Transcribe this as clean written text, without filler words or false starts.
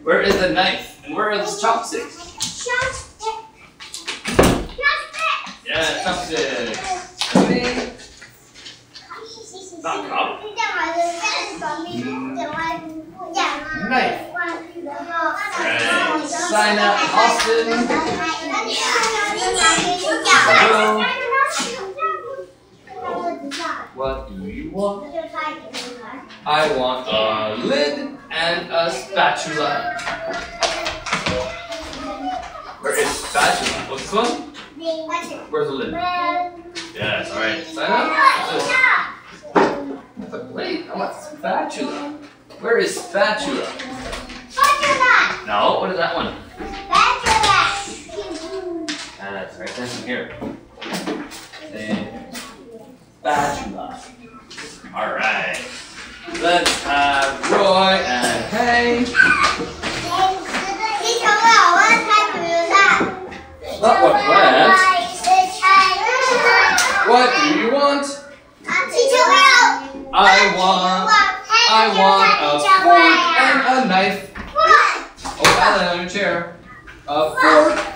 Where is the knife? And where are the chopsticks? Yeah, chopsticks. Ready? Not cup. Knife. Right. Sign up, Austin. Hello. What do you want? I want a lid and a spatula. Where is spatula? What's this one? Where's the lid? Yes, alright. Sign up. Wait, I want spatula. Where is spatula? No, what is that one? That's right, that's in here. Spatula. Alright. Let's have Roy and Hay. Not what plants. What do you want? I want a fork and a knife. Oh, Alan, on your chair. A fork